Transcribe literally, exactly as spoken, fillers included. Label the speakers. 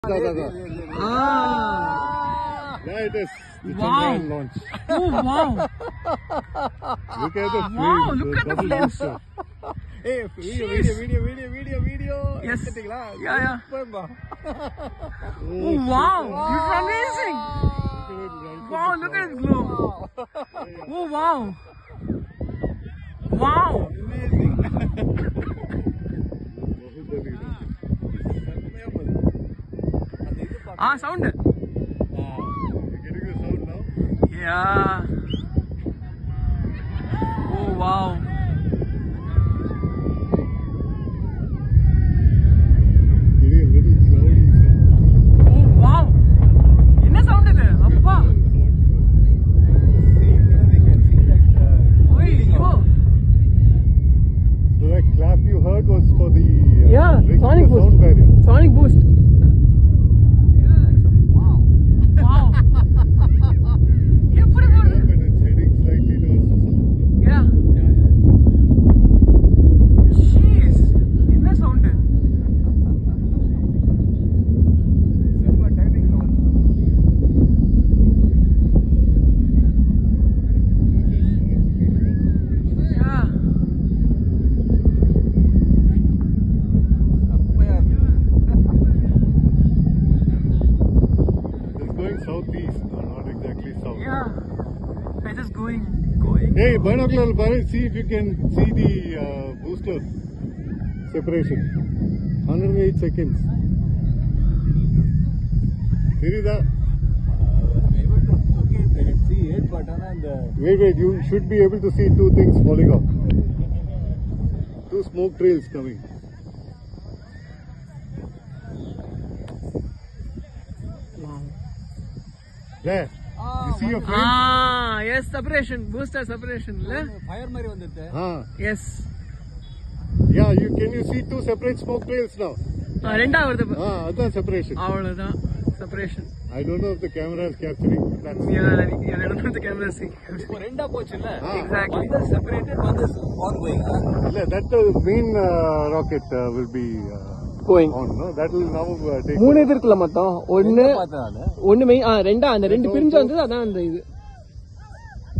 Speaker 1: Ah,
Speaker 2: yeah, it is. The
Speaker 1: wow.
Speaker 2: Chandrayaan launch.
Speaker 1: Oh wow!
Speaker 2: Look at the
Speaker 1: Wow!
Speaker 2: flames.
Speaker 1: Look at the flames.
Speaker 2: Hey, video, video, video, video, video, video.
Speaker 1: Yes.
Speaker 2: Yeah,
Speaker 1: yeah.
Speaker 2: Super.
Speaker 1: Oh wow! It's amazing. Wow! Look at it glow. Oh wow! Wow!
Speaker 2: Amazing.
Speaker 1: Ah, sound.
Speaker 2: You're getting the sound now?
Speaker 1: Yeah. Oh wow.
Speaker 2: Getting a little cloudy sound.
Speaker 1: Oh wow. Enna sound idu? Appa.
Speaker 2: They can see that. Uh,
Speaker 1: Oi, yo.
Speaker 2: so that clap you heard was for the uh,
Speaker 1: Yeah,
Speaker 2: breaking
Speaker 1: sonic
Speaker 2: the
Speaker 1: boost.
Speaker 2: sound barrier.
Speaker 1: Sonic boost.
Speaker 2: Wow.
Speaker 1: Wow. Yeah, put it
Speaker 2: And
Speaker 1: on.
Speaker 2: it's heading slightly towards the south.
Speaker 1: Yeah. Jeez. Enna sound?
Speaker 2: Super timing now.
Speaker 1: Yeah.
Speaker 2: It's going southeast, not exactly south.
Speaker 1: Yeah. I just going, going.
Speaker 2: Hey, binocular, Barry, see if you can see the uh, booster separation. one hundred eight seconds. See that?
Speaker 3: Okay, they can see it, but on the
Speaker 2: Wait, wait, you should be able to see two things falling off. Two smoke trails coming.
Speaker 1: Wow.
Speaker 2: There. You see your flames?
Speaker 1: Ah, yes, separation, booster separation. Le?
Speaker 3: fire mari vandirthe.
Speaker 2: Ah.
Speaker 1: Yes.
Speaker 2: Yeah, you can you see two separate smoke trails now?
Speaker 1: Ah, renda varudhu.
Speaker 2: Ah, that's separation.
Speaker 1: Avladha separation.
Speaker 2: I don't know if the camera is capturing. That's
Speaker 1: Yeah, yeah, I don't know if the camera is seeing.
Speaker 3: இப்போ ரெண்டா போச்சுல.
Speaker 2: Ah.
Speaker 1: Exactly.
Speaker 3: One is separated, one is ongoing.
Speaker 2: Yeah, that the main uh, rocket uh, will be uh,
Speaker 1: Going.
Speaker 2: on. No, that will now uh, take.
Speaker 1: மூணு இது இருக்குல்ல மொத்தம் ஒன்னு
Speaker 3: பார்த்தேன் நானு.
Speaker 1: ஒன்னு மெயின் ஆ ரெண்டா அந்த ரெண்டு பிரிஞ்சு வந்தது அதான் அந்த இது